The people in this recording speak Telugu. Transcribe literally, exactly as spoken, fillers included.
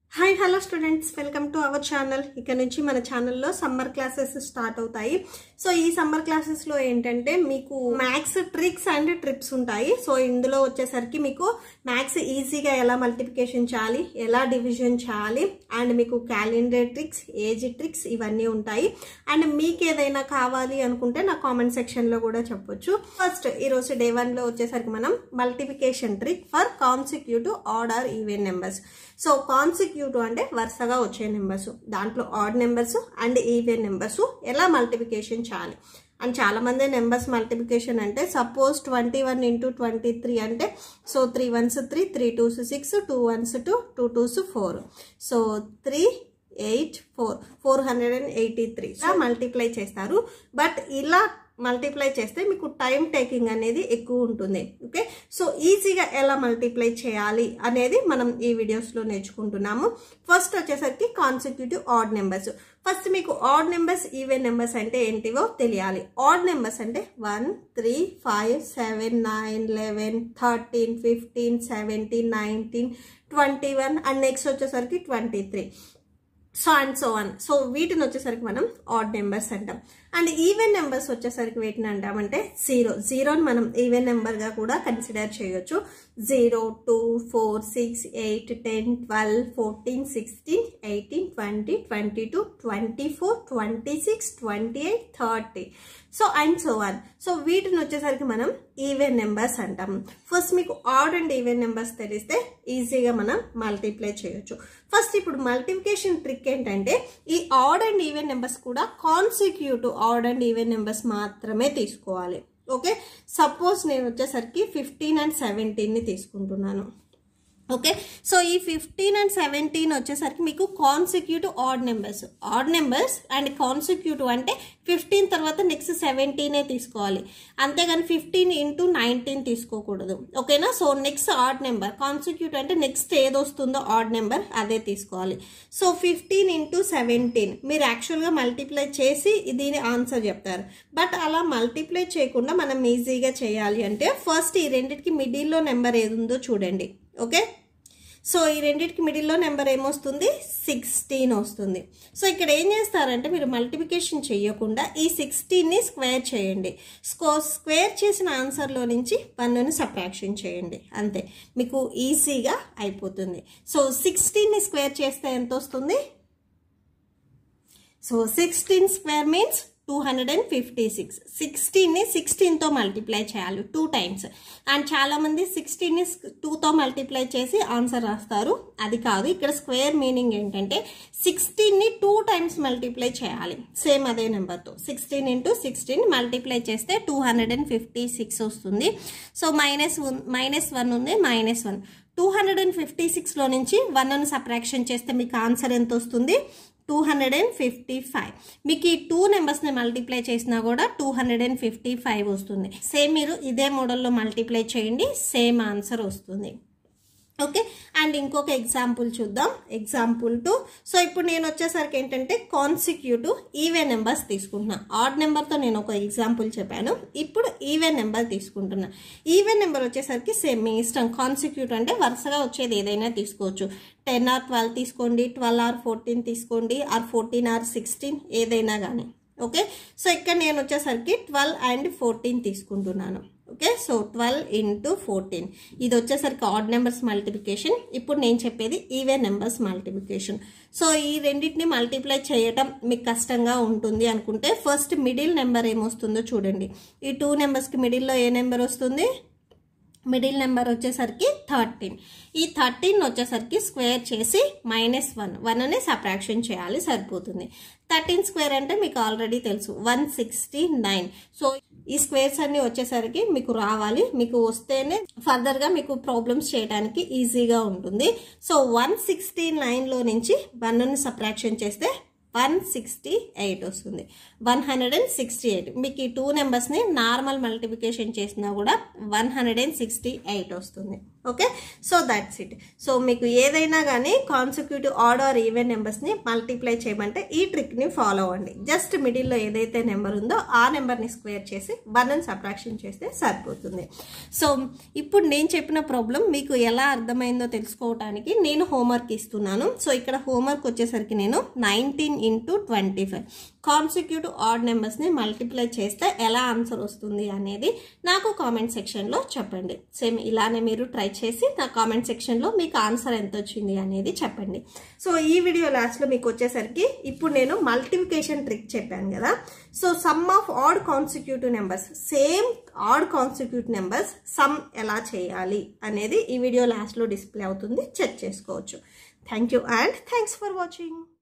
Hi hello students, welcome to our channel. ఇక్కడ నుంచి మన ఛానల్లో సమ్మర్ క్లాసెస్ స్టార్ట్ అవుతాయి. సో ఈ సమ్మర్ క్లాసెస్లో ఏంటంటే మీకు మ్యాథ్స్ ట్రిక్స్ అండ్ ట్రిప్స్ ఉంటాయి. సో ఇందులో వచ్చేసరికి మీకు మ్యాథ్స్ ఈజీగా ఎలా మల్టిప్లికేషన్ చేయాలి, ఎలా డివిజన్ చేయాలి, అండ్ మీకు క్యాలెండర్ ట్రిక్స్, ఏజ్ ట్రిక్స్ ఇవన్నీ ఉంటాయి. అండ్ మీకు ఏదైనా కావాలి అనుకుంటే నా కామెంట్ సెక్షన్లో కూడా చెప్పొచ్చు. ఫస్ట్ ఈరోజు డే వన్లో వచ్చేసరికి మనం multiplication trick for consecutive odd or even numbers. So consecutive అంటే వరుసగా వచ్చే నెంబర్స్, దాంట్లో odd numbers and even numbers ఎలా మల్టిప్లికేషన్ చేయాలి. అండ్ చాలా మంది నెంబర్స్ మల్టిప్లికేషన్ అంటే suppose twenty one into twenty three అంటే so three ones three, three twos six, two ones two, two twos four, so three eight four four hundred and eighty three ఇలా మల్టిప్లై చేస్తారు. బట్ ఇలా మల్టిప్లై చేస్తే మీకు టైం టేకింగ్ అనేది ఎక్కువ ఉంటుంది. ఓకే, సో ఈజీగా ఎలా మల్టిప్లై చేయాలి అనేది మనం ఈ వీడియోస్లో నేర్చుకుంటున్నాము. ఫస్ట్ వచ్చేసరికి కాన్సిక్యూటివ్ ఆడ్ నెంబర్స్. ఫస్ట్ మీకు ఆడ్ నెంబర్స్, ఈవెన్ నెంబర్స్ అంటే ఏంటివో తెలియాలి. ఆడ్ నెంబర్స్ అంటే one, three, five, seven, nine, eleven, thirteen, fifteen, seventeen, nineteen, twenty one and next వచ్చేసరికి twenty three, so and so one. So వీటిని వచ్చేసరికి మనం ఆడ్ నెంబర్స్ అంటాం. అండ్ ఈవెన్ నెంబర్స్ వచ్చేసరికి వీటిని అంటామంటే జీరో. జీరోని మనం ఈవెన్ నెంబర్గా కూడా కన్సిడర్ చేయొచ్చు. Zero, two, four, six, eight, ten, twelve, fourteen, sixteen, eighteen, twenty, twenty two, twenty four, twenty six, twenty eight, thirty, so and so one. So వీటిని వచ్చేసరికి మనం ఈవెన్ నెంబర్స్ అంటాం. ఫస్ట్ మీకు ఆడ్ అండ్ ఈవెన్ నెంబర్స్ తెలిస్తే ఈజీగా మనం మల్టిప్లై చేయొచ్చు. ఫస్ట్ ఇప్పుడు మల్టిప్లికేషన్ ట్రిక్ ఏంటంటే ఈ ఆడ్ అండ్ ఈవెన్ నెంబర్స్ కూడా consecutive odd and even numbers మాత్రమే తీసుకోవాలి. ఓకే, సపోజ్ నేను వచ్చేసరికి ఫిఫ్టీన్ అండ్ సెవెంటీన్ ని తీసుకుంటున్నాను. ఓకే, సో ఈ ఫిఫ్టీన్ అండ్ సెవెంటీన్ వచ్చేసరికి మీకు consecutive odd numbers. Odd numbers and consecutive అంటే ఫిఫ్టీన్ తర్వాత నెక్స్ట్ సెవెంటీనే తీసుకోవాలి, అంతేగాని ఫిఫ్టీన్ ఇంటూ నైన్టీన్ తీసుకోకూడదు. ఓకేనా, so next odd number. Consecutive అంటే నెక్స్ట్ ఏది వస్తుందో ఆడ్ నెంబర్ అదే తీసుకోవాలి. సో ఫిఫ్టీన్ ఇంటూ సెవెంటీన్ మీరు యాక్చువల్గా మల్టిప్లై చేసి దీని ఆన్సర్ చెప్తారు. బట్ అలా మల్టిప్లై చేయకుండా మనం ఈజీగా చేయాలి అంటే ఫస్ట్ ఈ రెండింటికి మిడిల్లో నెంబర్ ఏది ఉందో చూడండి. ఓకే, సో ఈ రెండింటికి మిడిల్లో నెంబర్ ఏమొస్తుంది, సిక్స్టీన్ వస్తుంది. సో ఇక్కడ ఏం చేస్తారంటే మీరు మల్టిప్లికేషన్ చేయకుండా ఈ సిక్స్టీన్ని స్క్వేర్ చేయండి. స్కో స్క్వేర్ చేసిన ఆన్సర్లో నుంచి వన్ని సబ్ట్రాక్షన్ చేయండి, అంతే, మీకు ఈజీగా అయిపోతుంది. సో సిక్స్టీన్ని స్క్వేర్ చేస్తే ఎంత వస్తుంది, so sixteen square means two hundred and fifty six. సిక్స్టీన్ని సిక్స్టీన్తో మల్టిప్లై చేయాలి టూ టైమ్స్. అండ్ చాలామంది సిక్స్టీన్ని టూతో మల్టిప్లై చేసి ఆన్సర్ రాస్తారు, అది కాదు. ఇక్కడ స్క్వేర్ మీనింగ్ ఏంటంటే సిక్స్టీన్ని టూ టైమ్స్ మల్టిప్లై చేయాలి సేమ్ అదే నెంబర్తో. సిక్స్టీన్ ఇంటూ సిక్స్టీన్ మల్టిప్లై చేస్తే two hundred and fifty six వస్తుంది. సో మైనస్ మైనస్ వన్ ఉంది, minus one. Two hundred and fifty సిక్స్లో నుంచి వన్ అని సబ్ట్రాక్షన్ చేస్తే మీకు ఆన్సర్ ఎంత వస్తుంది, two hundred and fifty five. మీకు ఈ టూ నెంబర్స్ని మల్టిప్లై చేసినా కూడా two hundred and fifty five వస్తుంది. సేమ్ మీరు ఇదే మోడల్లో మల్టిప్లై చేయండి, సేమ్ ఆన్సర్ వస్తుంది. ఓకే, అండ్ ఇంకొక ఎగ్జాంపుల్ చూద్దాం. Example two. సో ఇప్పుడు నేను వచ్చేసరికి ఏంటంటే కాన్సిక్యూటివ్ ఈవెన్ నెంబర్స్ తీసుకుంటున్నా. ఆడ్ నెంబర్తో నేను ఒక ఎగ్జాంపుల్ చెప్పాను, ఇప్పుడు ఈవెన్ నెంబర్ తీసుకుంటున్నా. ఈవెన్ నెంబర్ వచ్చేసరికి సేమ్ మీ ఇష్టం. కాన్సిక్యూటివ్ అంటే వరుసగా వచ్చేది ఏదైనా తీసుకోవచ్చు. టెన్ ఆర్ ట్వెల్వ్ తీసుకోండి, ట్వెల్వ్ ఆర్ ఫోర్టీన్ తీసుకోండి, ఆర్ ఫోర్టీన్ ఆర్ సిక్స్టీన్ ఏదైనా కానీ. ఓకే, సో ఇక్కడ నేను వచ్చేసరికి ట్వెల్వ్ అండ్ ఫోర్టీన్ తీసుకుంటున్నాను. Okay, so twelve into fourteen ఇది వచ్చేసరికి ఆడ్ నెంబర్స్ మల్టిప్లికేషన్. ఇప్పుడు నేను చెప్పేది ఈవెన్ నెంబర్స్ మల్టిప్లికేషన్. సో ఈ రెండింటిని మల్టిప్లై చేయడం మీకు కష్టంగా ఉంటుంది అనుకుంటే ఫస్ట్ మిడిల్ నెంబర్ ఏమొస్తుందో చూడండి. ఈ టూ నెంబర్స్కి మిడిల్లో ఏ నెంబర్ వస్తుంది, మిడిల్ నెంబర్ వచ్చేసరికి థర్టీన్. ఈ థర్టీన్ వచ్చేసరికి స్క్వేర్ చేసి మైనస్ వన్ వన్ అనే సబ్ట్రాక్షన్ చేయాలి, సరిపోతుంది. థర్టీన్ స్క్వేర్ అంటే మీకు ఆల్రెడీ తెలుసు, వన్ సిక్స్టీ నైన్. సో ఈ స్క్వేర్స్ అన్ని వచ్చేసరికి మీకు రావాలి, మీకు వస్తేనే ఫర్దర్గా మీకు ప్రాబ్లమ్స్ చేయడానికి ఈజీగా ఉంటుంది. సో వన్ సిక్స్టీ నైన్లో నుంచి వన్ అని సబ్ట్రాక్షన్ చేస్తే వన్ సిక్స్టీ ఎయిట్ వస్తుంది. One hundred and sixty eight మీకు ఈ టూ నెంబర్స్ని నార్మల్ మల్టిప్లికేషన్ చేసినా కూడా one hundred and sixty eight వస్తుంది. Okay, so that's it. So మీకు ఏదైనా కానీ కాన్సిక్యూటివ్ ఆడ్ ఆర్ ఈవెన్ నెంబర్స్ని మల్టిప్లై చేయమంటే ఈ ట్రిక్ని ఫాలో అవ్వండి. జస్ట్ మిడిల్లో ఏదైతే నెంబర్ ఉందో ఆ నెంబర్ని స్క్వేర్ చేసి వన్ అని సబ్ట్రాక్షన్ చేస్తే సరిపోతుంది. సో ఇప్పుడు నేను చెప్పిన ప్రాబ్లం మీకు ఎలా అర్థమైందో తెలుసుకోవడానికి నేను హోంవర్క్ ఇస్తున్నాను. సో ఇక్కడ హోంవర్క్ వచ్చేసరికి నేను nineteen into twenty five consecutive odd నెంబర్స్ని మల్టిప్లై చేస్తే ఎలా ఆన్సర్ వస్తుంది అనేది నాకు కామెంట్ సెక్షన్లో చెప్పండి. సేమ్ ఇలానే మీరు ట్రై చేసి నా కామెంట్ సెక్షన్లో మీకు ఆన్సర్ ఎంత వచ్చింది అనేది చెప్పండి. సో ఈ వీడియో లాస్ట్లో మీకు వచ్చేసరికి ఇప్పుడు నేను మల్టిప్లికేషన్ ట్రిక్ చెప్పాను కదా. So sum of odd consecutive numbers, same odd consecutive numbers sum ఎలా చేయాలి అనేది ఈ వీడియో లాస్ట్లో డిస్ప్లే అవుతుంది, చెక్ చేసుకోవచ్చు. Thank you and thanks for watching.